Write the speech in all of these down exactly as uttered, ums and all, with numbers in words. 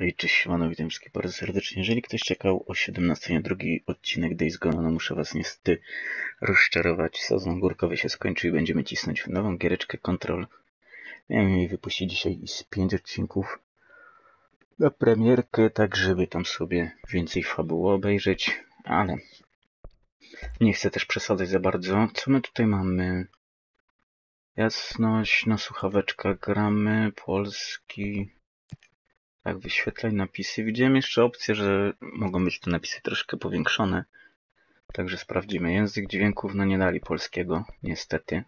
Hej, cześć, siemano, witam wszystkich bardzo serdecznie. Jeżeli ktoś czekał o siedemnastej na drugi odcinek Days Gone, no muszę was niestety rozczarować. Sezon górkowy się skończył i będziemy cisnąć w nową giereczkę Control. Miałem jej wypuścić dzisiaj z pięć odcinków na premierkę, tak żeby tam sobie więcej fabuły obejrzeć, ale nie chcę też przesadzać za bardzo. Co my tutaj mamy? Jasność, na słuchaweczkach gramy, polski... Tak, wyświetlaj napisy. Widziałem jeszcze opcję, że mogą być te napisy troszkę powiększone. Także sprawdzimy. Język dźwięków, no nie dali polskiego, niestety.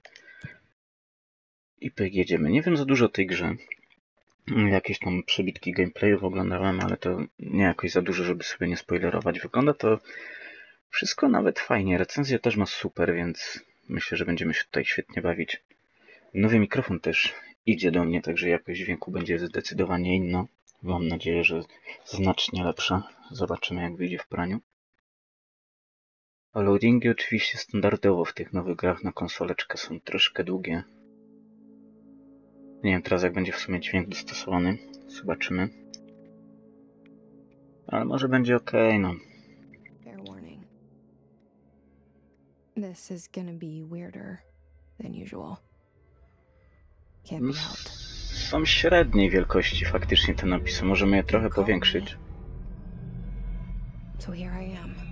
I pyk, jedziemy. Nie wiem za dużo o tej grze. Jakieś tam przebitki gameplayów oglądałem, ale to nie jakoś za dużo, żeby sobie nie spoilerować. Wygląda to wszystko nawet fajnie. Recenzja też ma super, więc myślę, że będziemy się tutaj świetnie bawić. Nowy mikrofon też idzie do mnie, także jakość dźwięku będzie zdecydowanie inna. Mam nadzieję, że znacznie lepsza. Zobaczymy, jak wyjdzie w praniu. A loadingi oczywiście standardowo w tych nowych grach na konsoleczkę są troszkę długie. Nie wiem teraz, jak będzie w sumie dźwięk dostosowany. Zobaczymy. Ale może będzie ok, no. Fair warning. This is gonna be weirder than usual. Can't be helped. Są średniej wielkości faktycznie te napisy. Możemy je trochę powiększyć. So here I am.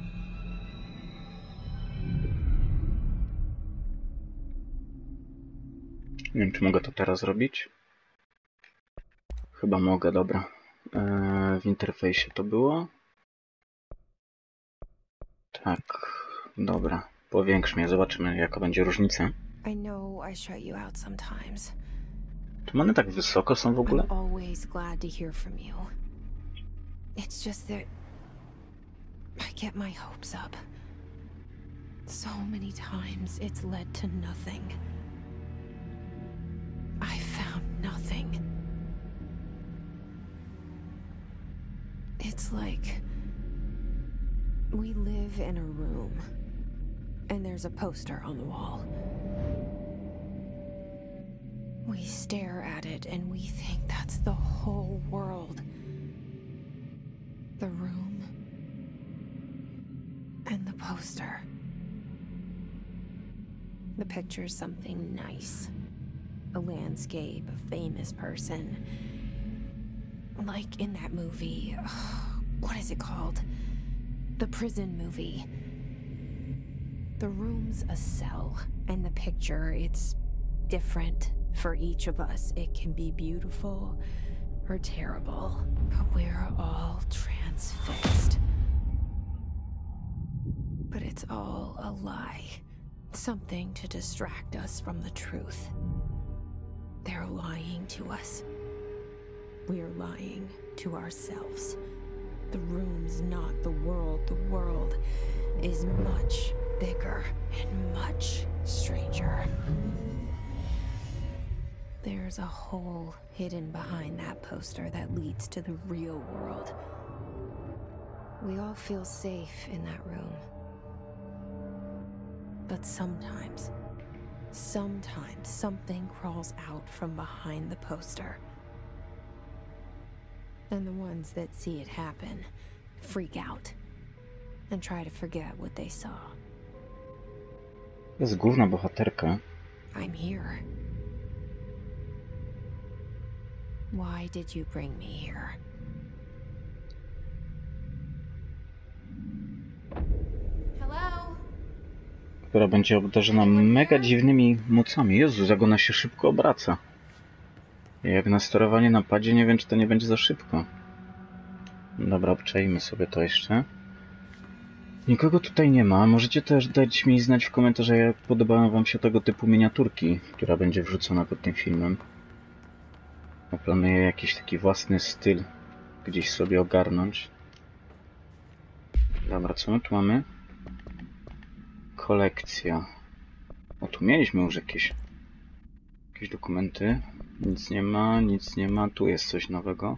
Nie wiem, czy mogę to teraz zrobić. Chyba mogę, dobra. Eee, w interfejsie to było. Tak, dobra. Powiększmy je, zobaczymy, jaka będzie różnica. I know I shut you out sometimes. Czy one tak wysoko są w ogóle? I'm always glad to hear from you. It's just that I get my hopes up. So many times it's led to nothing. I found nothing. It's like we live in a room and there's a poster on the wall. We stare at it and we think that's the whole world. The room and the poster. The picture's something nice. A landscape, a famous person. Like in that movie, what is it called? The prison movie. The room's a cell, and the picture, it's different. For each of us, it can be beautiful or terrible, but we're all transfixed. But it's all a lie. Something to distract us from the truth. They're lying to us. We're lying to ourselves. The room's not the world. The world is much bigger and much stranger. There's a hole hidden behind that poster that leads to the real world. We all feel safe in that room. But sometimes, sometimes something crawls out from behind the poster. And the ones that see it happen freak out and try to forget what they saw. To jest główna bohaterka. I'm here. Why did you bring me here? Hello? Która będzie obdarzona mega dziwnymi mocami. Jezu, jak ona się szybko obraca. Jak na sterowanie na padzie, nie wiem, czy to nie będzie za szybko. Dobra, obczajmy sobie to jeszcze. Nikogo tutaj nie ma. Możecie też dać mi znać w komentarzach, jak podobają wam się tego typu miniaturki, która będzie wrzucona pod tym filmem. Planuję jakiś taki własny styl gdzieś sobie ogarnąć. Dobra, co my tu mamy? Kolekcja. O, tu mieliśmy już jakieś jakieś dokumenty. Nic nie ma, nic nie ma. Tu jest coś nowego.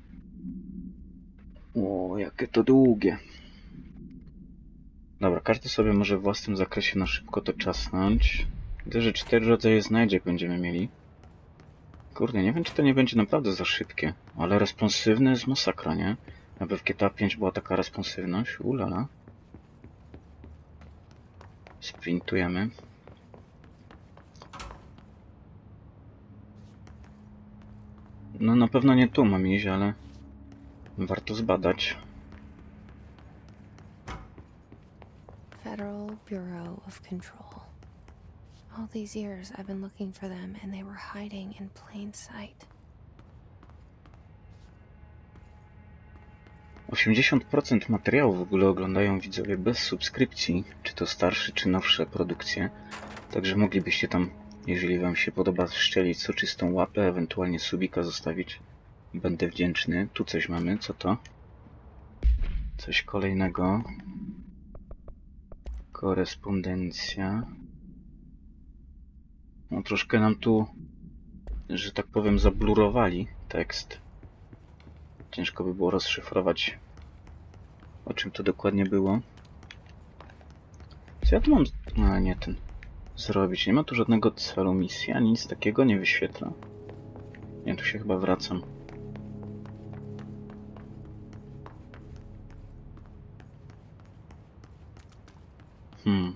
O, jakie to długie. Dobra, każdy sobie może w własnym zakresie na szybko to czasnąć. Widzę, że cztery rodzaje znajdziek będziemy mieli. Kurde, nie wiem, czy to nie będzie naprawdę za szybkie, ale responsywne jest masakra, nie? Aby w G T A pięć była taka responsywność, ulala. Sprintujemy. No na pewno nie tu mam iść, ale warto zbadać. Federal Bureau of Control. All these years I've been looking for them and they were hiding in plain sight. osiemdziesiąt procent materiału w ogóle oglądają widzowie bez subskrypcji, czy to starsze, czy nowsze produkcje. Także moglibyście tam, jeżeli wam się podoba, szczelić soczystą łapę, ewentualnie subika zostawić. Będę wdzięczny. Tu coś mamy, co to? Coś kolejnego. Korespondencja. No troszkę nam tu, że tak powiem, zablurowali tekst. Ciężko by było rozszyfrować, o czym to dokładnie było. Co ja tu mam... A, nie ten. Zrobić. Nie ma tu żadnego celu misji, ani nic takiego nie wyświetla. Nie, tu się chyba wracam. Hmm.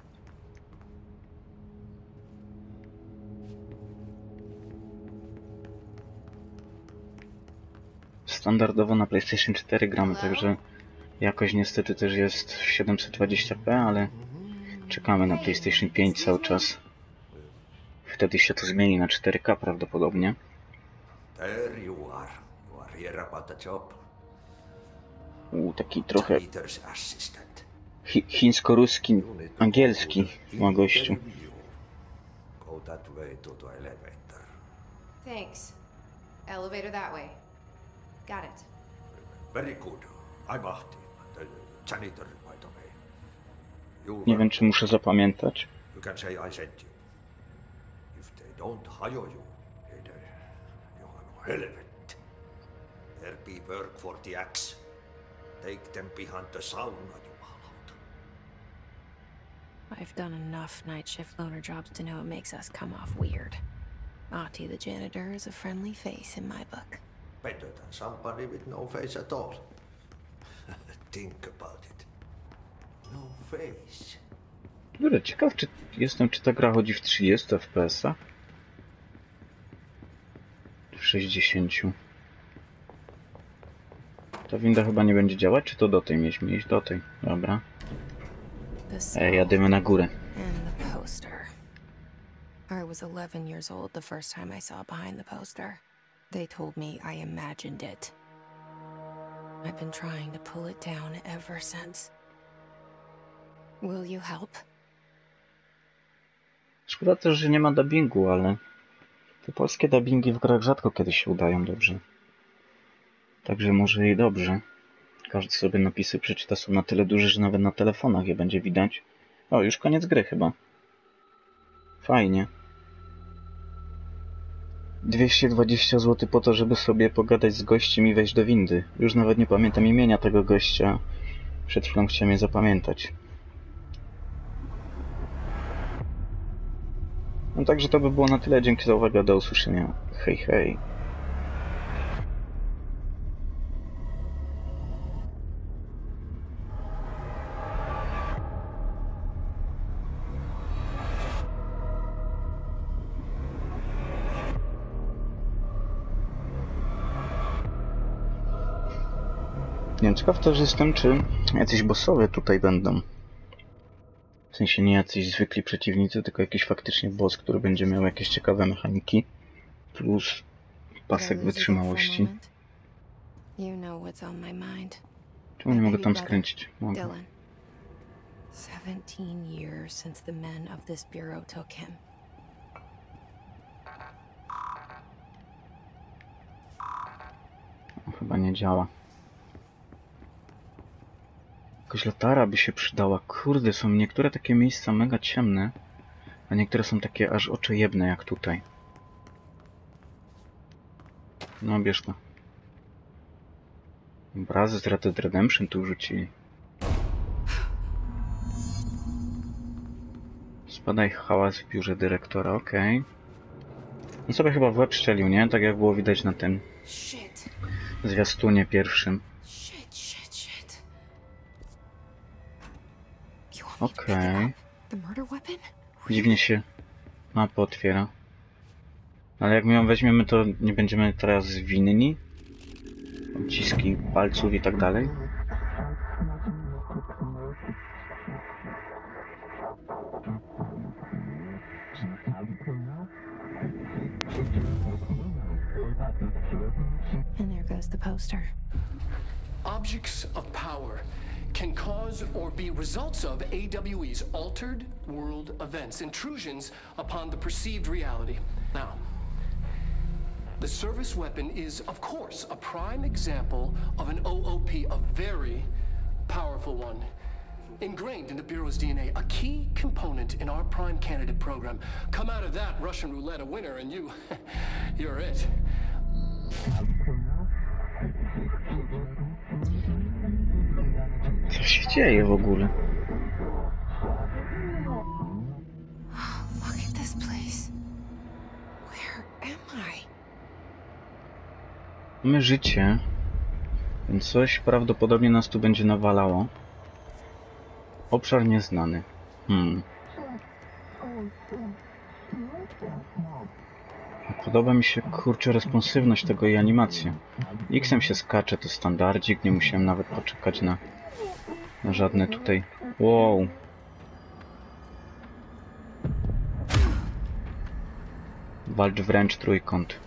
Standardowo na PlayStation cztery gramy, także jakość niestety też jest w siedemset dwadzieścia p, ale czekamy na PlayStation pięć cały czas. Wtedy się to zmieni na cztery K prawdopodobnie. U, taki trochę chi chińsko-ruski, angielski ma gościu. Thanks. Elevator that way. Got it. Very good. I'm Ahti, the janitor, by the way. You Nie wiem, czy muszę zapamiętać. You can say I sent you. If they don't hire you, then uh, you are no relevant. There be work for the axe. Take them behind the sauna, you harlot. I've done enough night shift loner jobs to know it makes us come off weird. Ahti the janitor is a friendly face in my book. Better than somebody with no face at all. Think about it. No face. Kurde, ciekaw czy jestem, czy ta gra chodzi w trzydziestu F P S-ach? W sześćdziesięciu. Ta winda chyba nie będzie działać, czy to do tej mieliśmy iść? Do tej, dobra. Ej, jadymy na górę. And the poster. I was eleven years old the first time I saw behind the poster. They told me I imagined it. I've been trying to pull it down ever since. Will you help? Szkoda też, że nie ma dubbingu, ale te polskie dubbingi w grach rzadko kiedy się udają dobrze. Także może i dobrze. Każdy sobie napisy przeczyta, są na tyle duże, że nawet na telefonach je będzie widać. O, już koniec gry chyba. Fajnie. dwieście dwadzieścia złotych po to, żeby sobie pogadać z gościem i wejść do windy. Już nawet nie pamiętam imienia tego gościa. Przed chwilą chciałem je zapamiętać. No także to by było na tyle. Dzięki za uwagę. Do usłyszenia. Hej, hej. Nie wiem, ciekaw też jestem, czy jacyś bossowie tutaj będą. W sensie nie jacyś zwykli przeciwnicy, tylko jakiś faktycznie boss, który będzie miał jakieś ciekawe mechaniki. Plus pasek wytrzymałości. Czemu nie mogę tam skręcić? Mogę. seventeen years since the men of this bureau took him. Chyba nie działa. Jakaś latara by się przydała. Kurde, są niektóre takie miejsca mega ciemne, a niektóre są takie aż oczojebne jak tutaj. No, bierz to. Obrazy z Red Dead Redemption tu rzucili. Spadaj hałas w biurze dyrektora, okej. Okay. On sobie chyba w łeb strzelił, nie? Tak jak było widać na tym Shit. zwiastunie pierwszym. Shit, shit, shit. Okej. Okay. The murder weapon? Dziwnie się mapa otwiera. Ale jak my ją weźmiemy, to nie będziemy teraz winni. Odciski palców i tak dalej. And there goes the poster. Objects of power can cause or be results of A W E's altered world events, intrusions upon the perceived reality. Now, the service weapon is, of course, a prime example of an O O P, a very powerful one. Ingrained in the Bureau's D N A, a key component in our prime candidate program. Come out of that Russian roulette a winner and you, you're it. Co się dzieje w ogóle? Look at this place. Where am I? Mamy życie, więc coś prawdopodobnie nas tu będzie nawalało. Obszar nieznany. Hmm. Podoba mi się, kurczę, responsywność tego i animacja. X-em się skacze, to standardzik, nie musiałem nawet poczekać na, na żadne tutaj... Wow! Walcz wręcz trójkąt.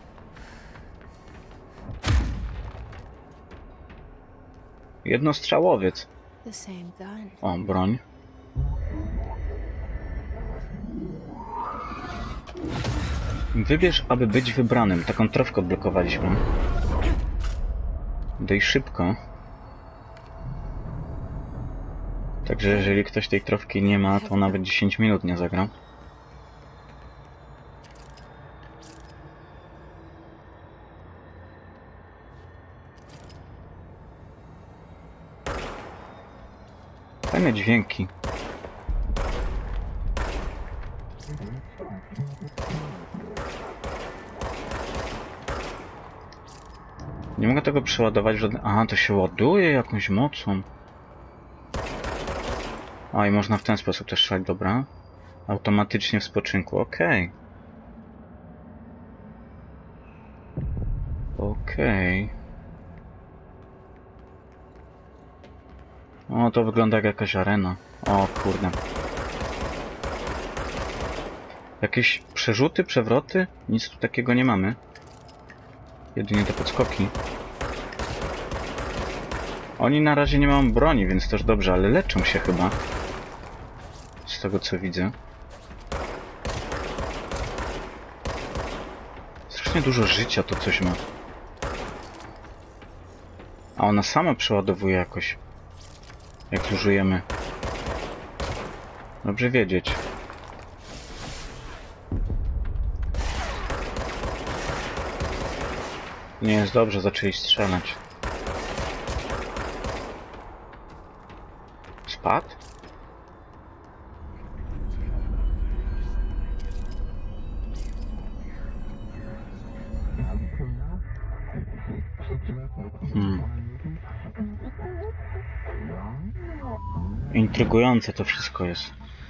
Jednostrzałowiec. The same gun. O, broń. Wybierz, aby być wybranym. Taką trofkę odblokowaliśmy. Dej szybko. Także jeżeli ktoś tej trofki nie ma, to nawet dziesięć minut nie zagra. Fajne dźwięki. Nie mogę tego przeładować w żadnym... Aha, to się ładuje jakąś mocą. A, i można w ten sposób też strzelać, dobra. Automatycznie w spoczynku, okej. Okay. Okej. Okay. O, to wygląda jak jakaś arena. O kurde. Jakieś przerzuty, przewroty? Nic tu takiego nie mamy. Jedynie te podskoki. Oni na razie nie mają broni, więc też dobrze, ale leczą się chyba. Z tego co widzę. Strasznie dużo życia to coś ma. A ona sama przeładowuje jakoś. Jak zużyjemy. Dobrze wiedzieć. Nie jest dobrze, zaczęli strzelać. Spadł? Hmm. Intrygujące to wszystko jest.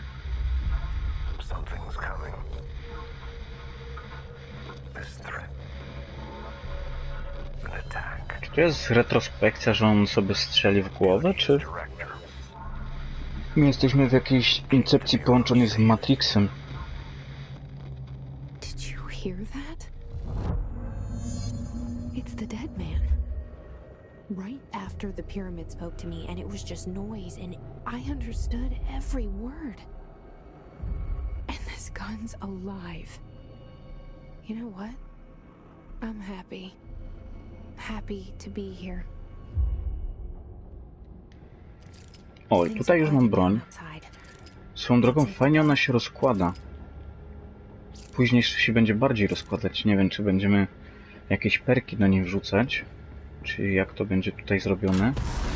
Czy to jest retrospekcja, że on sobie strzeli w głowę, czy... My jesteśmy w jakiejś incepcji połączonej z Matrixem. Did you hear that? It's the dead man. Right after the pyramid spoke to me, and it was just noise, and I understood every word. And this gun's alive. You know what? I'm happy. Happy to be here. O, i tutaj już mam broń. Swoją drogą fajnie ona się rozkłada. Później jeszcze się będzie bardziej rozkładać. Nie wiem, czy będziemy jakieś perki do niej wrzucać. Czy jak to będzie tutaj zrobione.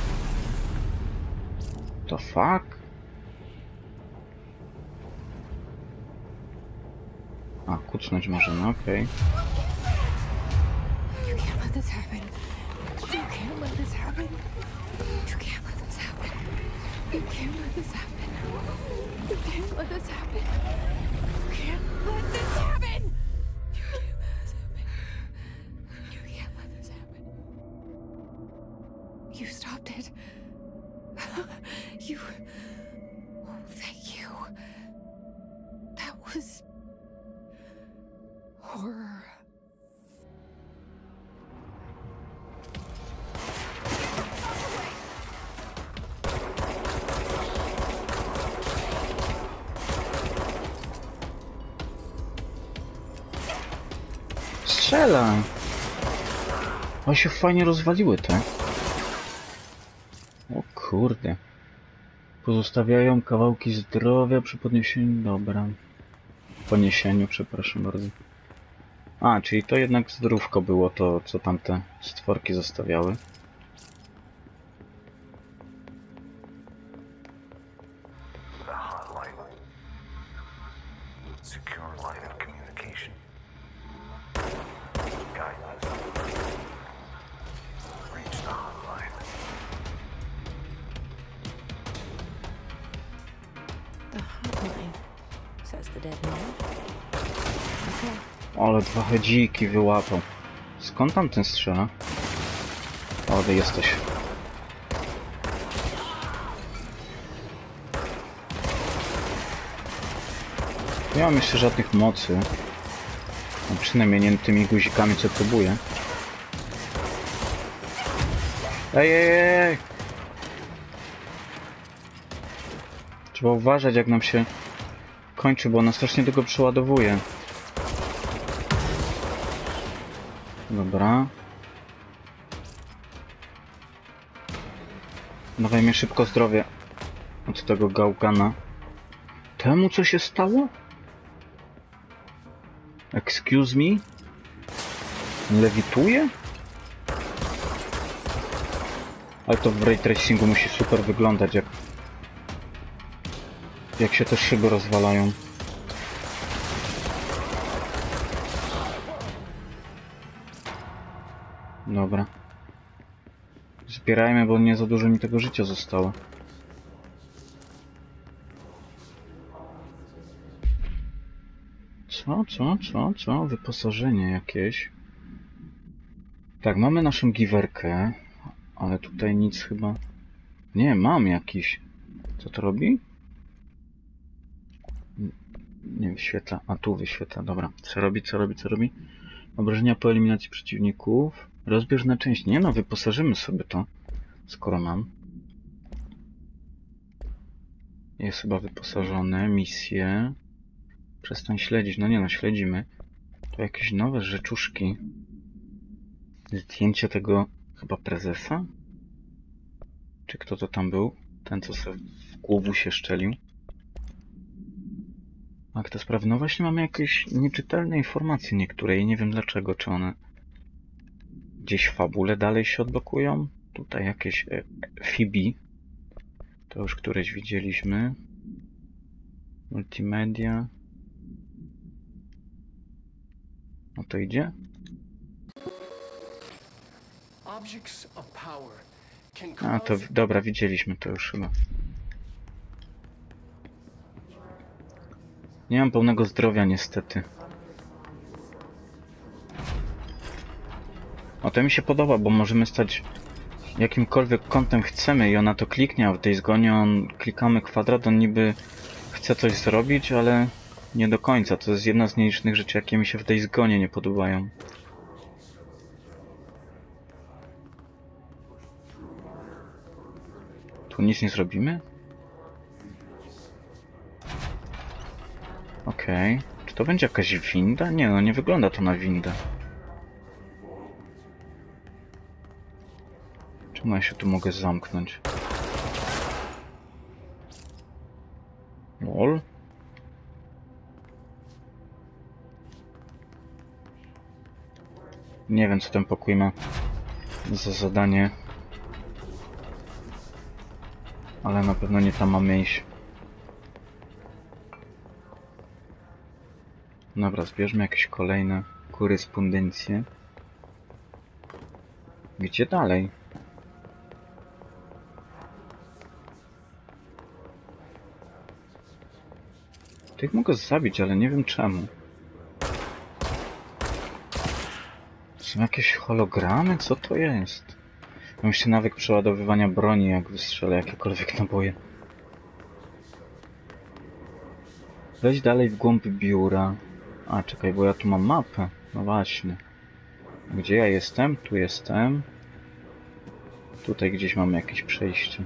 To fuck? A, kucnąć możemy, okej. You can't let this happen. You can't let this happen. You can't let this happen. You can't let this happen. You can't let this happen. You can't let this happen. You can't let this happen. You can't let this happen. You stopped it. You... Oh, thank you. That was... horror. Strzelaj! O, się fajnie rozwaliły te. O kurde. Pozostawiają kawałki zdrowia przy podniesieniu... Dobra. Poniesieniu, przepraszam bardzo. A, czyli to jednak zdrówko było to, co tamte stworki zostawiały. The hotline, says the dead man. Okay. Ale dwa hedziki wyłapał. Skąd tam ten strzela? O, ty jesteś. Nie mam jeszcze żadnych mocy. No, przynajmniej nie tymi guzikami, co próbuję. Ej, ej, ej! Trzeba uważać, jak nam się kończy, bo ona strasznie tego przeładowuje. Dobra. Dawaj mnie szybko zdrowie od tego gałgana. Temu co się stało? Excuse me? Lewituje? Ale to w ray tracingu musi super wyglądać, jak jak się te szyby rozwalają. Dobra. Zbierajmy, bo nie za dużo mi tego życia zostało. Co, co, co, co? Wyposażenie jakieś. Tak, mamy naszą giwerkę, ale tutaj nic chyba... Nie, mam jakiś. Co to robi? Nie wyświetla. A tu wyświetla, dobra. Co robi, co robi, co robi? Obrażenia po eliminacji przeciwników. Rozbieżna część. Nie no, wyposażymy sobie to, skoro mam. Jest chyba wyposażone. Misje. Przestań śledzić. No nie no, śledzimy. To jakieś nowe rzeczuszki. Zdjęcie tego chyba prezesa? Czy kto to tam był? Ten, co sobie w głowę się szczelił. A kto sprawy? No właśnie mamy jakieś nieczytelne informacje niektóre i nie wiem dlaczego, czy one gdzieś w fabule dalej się odblokują. Tutaj jakieś e, Phoebe. To już któreś widzieliśmy. Multimedia. No to idzie? A to dobra, widzieliśmy to już chyba. Nie mam pełnego zdrowia niestety. O, to mi się podoba, bo możemy stać jakimkolwiek kątem chcemy i ona to kliknie, a w tej zgonie on klikamy kwadrat, on niby chce coś zrobić, ale nie do końca. To jest jedna z nielicznych rzeczy, jakie mi się w tej zgonie nie podobają. Tu nic nie zrobimy? Okej. Okay. Czy to będzie jakaś winda? Nie no, nie wygląda to na windę. Czemu ja się tu mogę zamknąć? Lol. Nie wiem, co ten pokój ma za zadanie. Ale na pewno nie tam mamy iść. Dobra, zbierzmy jakieś kolejne korespondencje. Gdzie dalej? Tych mogę zabić, ale nie wiem czemu. Są jakieś hologramy? Co to jest? Mam się nawyk przeładowywania broni, jak wystrzelę jakiekolwiek naboje. Weź dalej w głąb biura. A, czekaj, bo ja tu mam mapę. No właśnie. Gdzie ja jestem? Tu jestem. Tutaj gdzieś mamy jakieś przejście.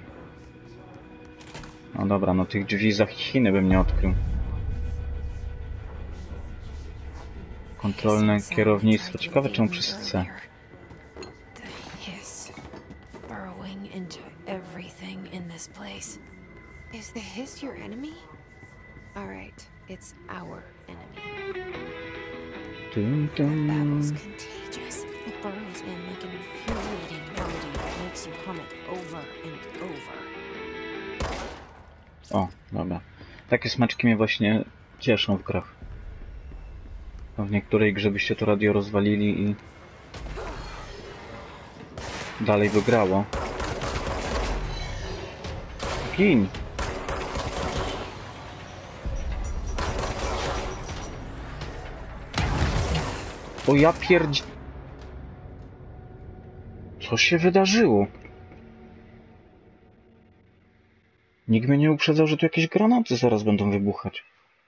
No dobra, no tych drzwi za Chiny bym nie odkrył. Kontrolne kierownictwo. Ciekawe czemu przez C. Is the hiss your enemy? Alright, it's our enemy. Dun, dun. That battle's contagious. It burrows in like an infuriating melody that makes you hum it over and over. O, dobra. Takie smaczki mnie właśnie cieszą w grach. W niektórej grze byście to radio rozwalili i dalej wygrało. Gin! O ja pierdź... Co się wydarzyło? Nikt mnie nie uprzedzał, że tu jakieś granaty zaraz będą wybuchać.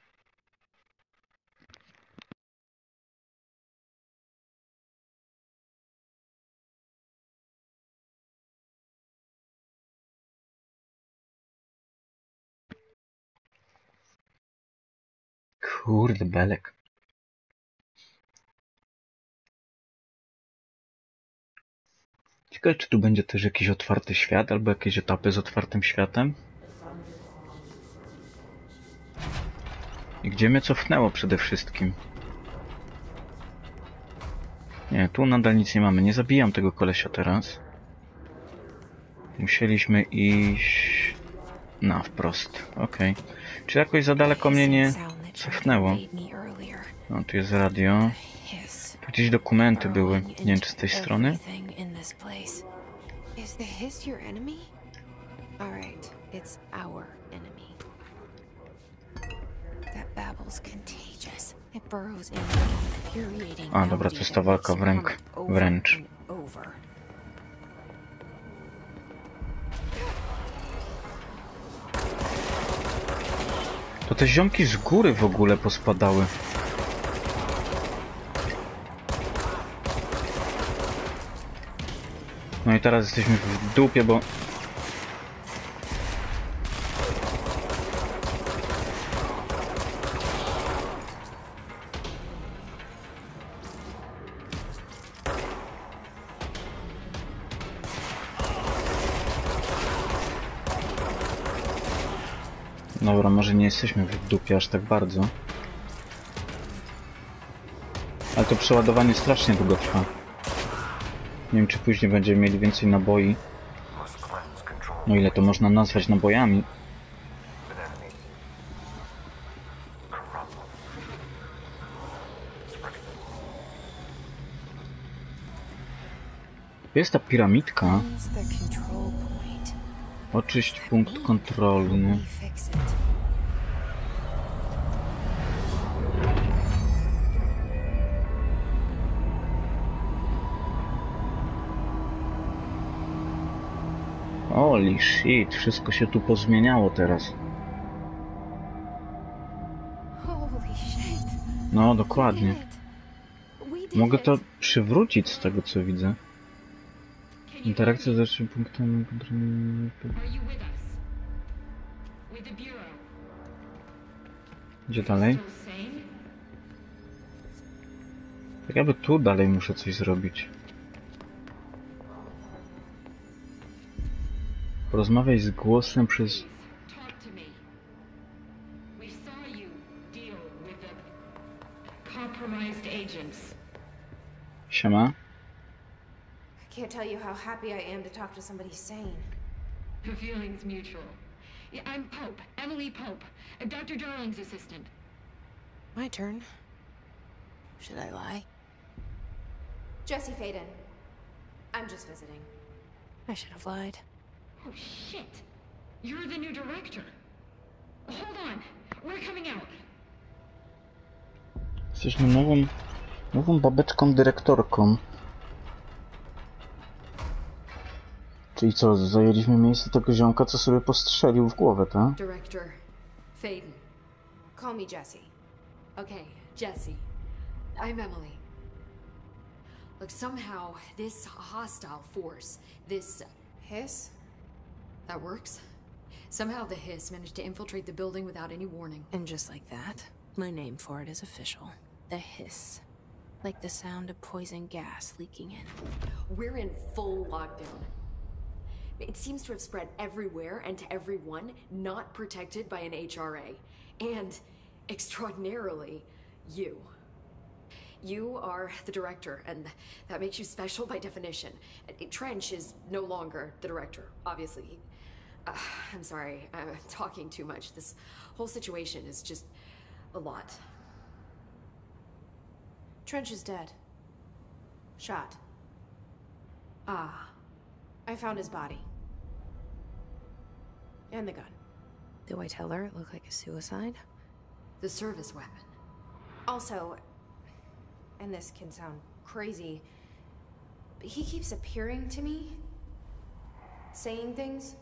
Kurde belek. Ciekawe, czy tu będzie też jakiś otwarty świat, albo jakieś etapy z otwartym światem? I gdzie mnie cofnęło przede wszystkim? Nie, tu nadal nic nie mamy. Nie zabijam tego kolesia teraz. Musieliśmy iść... na wprost. Okej. Okay. Czy jakoś za daleko mnie nie cofnęło? No, tu jest radio. Tu gdzieś dokumenty były. Nie wiem, czy z tej strony? Is the hiss your enemy? Alright, it's our enemy. That babble's contagious. It burrows in like an infuriating A, dobra, to jest ta walka wręcz. wręcz. To te ziomki z góry w ogóle pospadały. No i teraz jesteśmy w dupie, bo... Dobra, może nie jesteśmy w dupie aż tak bardzo. Ale to przeładowanie strasznie długo trwa. Nie wiem, czy później będziemy mieli więcej naboi. No ile to można nazwać nabojami? Jest ta piramidka. Oczyść punkt kontrolny. Holy shit, wszystko się tu pozmieniało teraz. No, dokładnie. Mogę to przywrócić z tego, co widzę. Interakcja z dalszym punktem kontrolnym. Gdzie dalej? Tak jakby tu dalej muszę coś zrobić. Porozmawiaj z głosem przez... Siema. I can't tell you how happy I am to talk to somebody sane. The feeling's mutual. Yeah, I'm Pope, Emily Pope, Doctor Darling's assistant. My turn. Should I lie? Jesse Faden. I'm just visiting. I should have lied. Oh shit! You're the new director. Hold on, we're coming out. Jesteśmy nową, nową babeczką dyrektorką. Czyli co, zajęliśmy miejsce tego ziomka, co sobie postrzelił w głowę, tak? Director Faden. Call me Jesse. Okay, Jesse. I'm Emily. Look, somehow this hostile force, this Hiss? that works. Somehow the Hiss managed to infiltrate the building without any warning. And just like that, my name for it is official. The Hiss. Like the sound of poison gas leaking in. We're in full lockdown. It seems to have spread everywhere and to everyone not protected by an H R A. And, extraordinarily, you. You are the director, and that makes you special by definition. Trench is no longer the director, obviously. Uh, I'm sorry, I'm talking too much. This whole situation is just a lot. Trench is dead. Shot. Ah. I found his body. And the gun. Do I tell her it looked like a suicide? The service weapon. Also, and this can sound crazy, but he keeps appearing to me, saying things.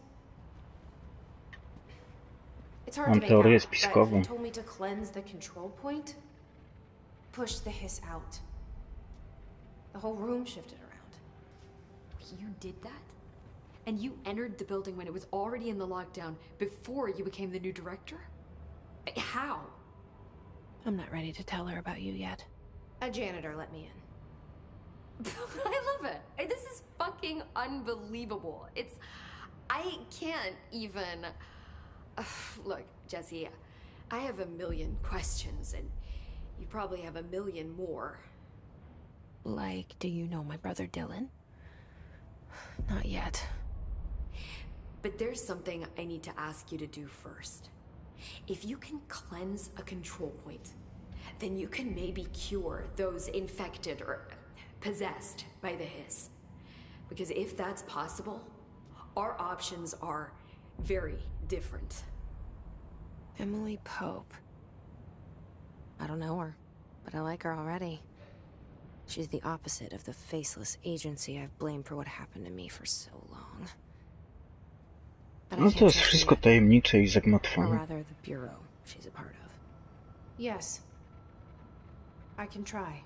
It's hard to make teorię out, spiskową. but he told me to cleanse the control point, push the Hiss out. The whole room shifted around. You did that? And you entered the building when it was already in the lockdown before you became the new director? How? I'm not ready to tell her about you yet. A janitor let me in. I love it. This is fucking unbelievable. It's... I can't even... Ugh, look, Jesse, I have a million questions, and you probably have a million more. Like, do you know my brother Dylan? Not yet. But there's something I need to ask you to do first. If you can cleanse a control point, then you can maybe cure those infected or possessed by the Hiss. Because if that's possible, our options are very different. Emily Pope. I don't know her, but I like her already. She's the opposite of the faceless agency I've blamed for what happened to me for so long. But I No can't to jest trust wszystko her yet. tajemnicze i Or zagmatwane. rather, the bureau she's a part of. Yes. I can try.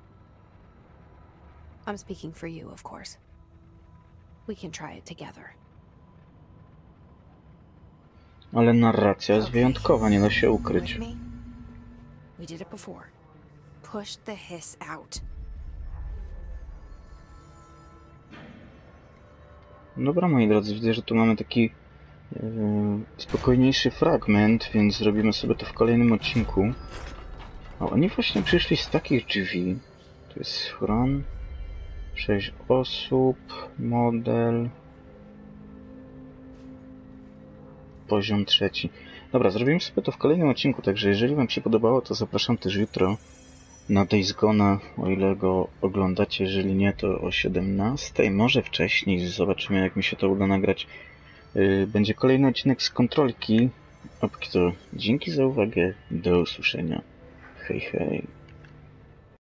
I'm speaking for you, of course. We can try it together. Ale narracja jest wyjątkowa, nie da się You ukryć. with me? We did it before. Push the Hiss out. Dobra, moi drodzy, widzę, że tu mamy taki yy, spokojniejszy fragment, więc zrobimy sobie to w kolejnym odcinku. O, oni właśnie przyszli z takich drzwi. Tu jest schron. Sześć osób. Model. Poziom trzeci. Dobra, zrobimy sobie to w kolejnym odcinku, także jeżeli wam się podobało, to zapraszam też jutro na Days Gone'a, o ile go oglądacie, jeżeli nie, to o siedemnastej, może wcześniej, zobaczymy jak mi się to uda nagrać. Będzie kolejny odcinek z kontrolki. A póki co, dzięki za uwagę, do usłyszenia. Hej, hej.